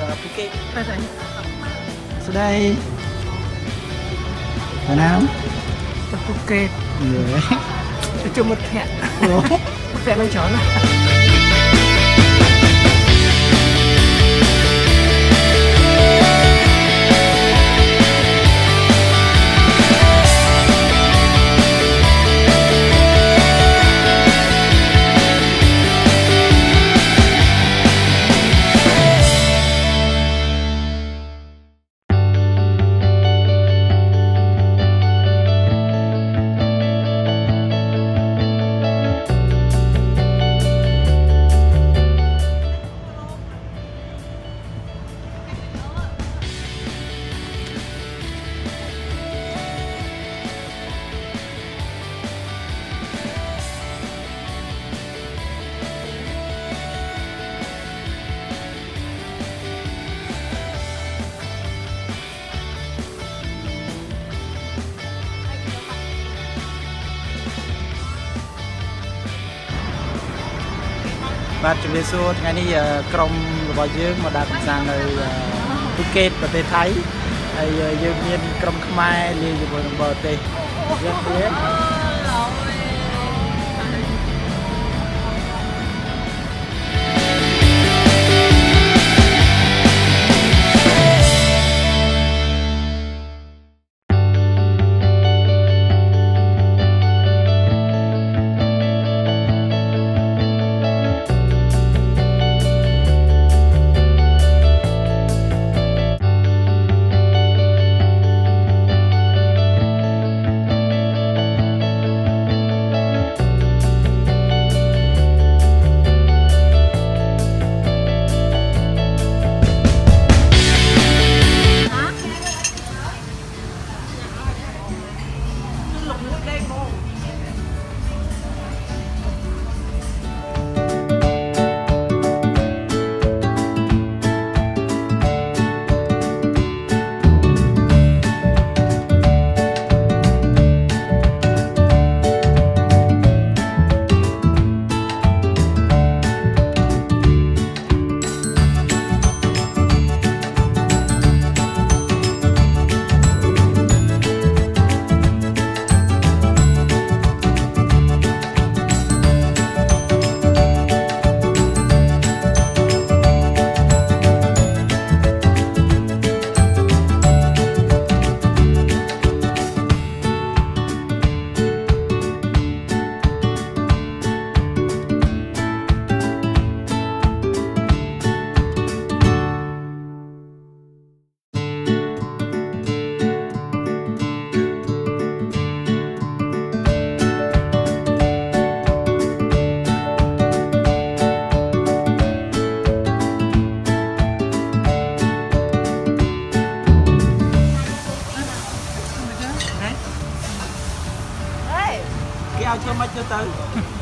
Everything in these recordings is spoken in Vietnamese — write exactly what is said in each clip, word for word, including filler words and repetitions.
Phuket. Sau đây Hà Nam Phuket. Dạ. Cho một thẹn. Một thẹn đang chó này. Bạn chuẩn bị xua ngày nayក្រុមរបស់យើងមកដើរកម្សាន្តនៅ Phuket ប្រទេសថៃហើយយើងមានក្រុមខ្មែរលាយជាមួយនឹងបរទេសយើងទៀត Kéo cho mấy cho tới.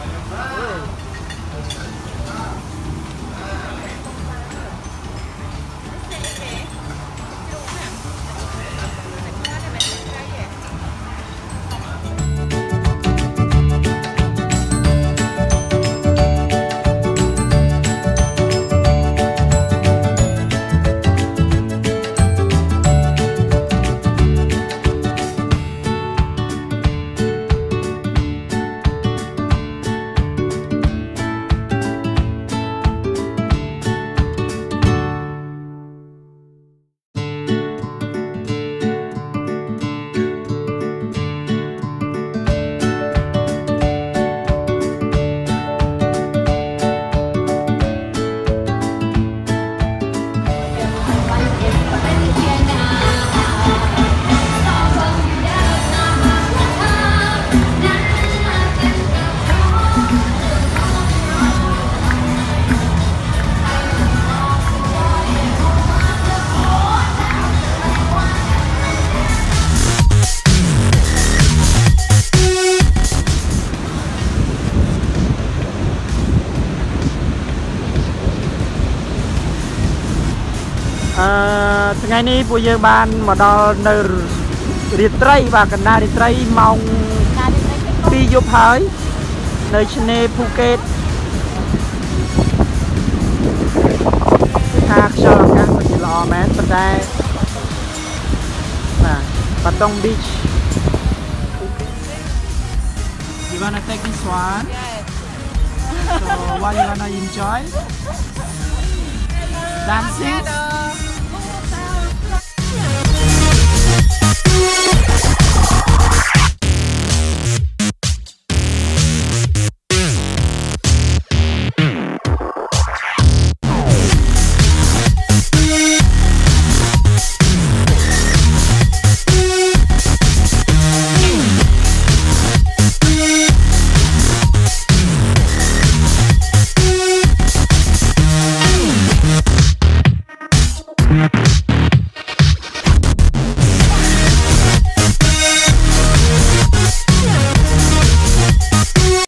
Ngày nay bây giờ ban mà đo nơi riết tây và cần na riết tây mong đi giúp hơi nơi trên Phuket hạt sơ cả Patong Beach. You wanna take this one? So what you wanna enjoy? Dancing?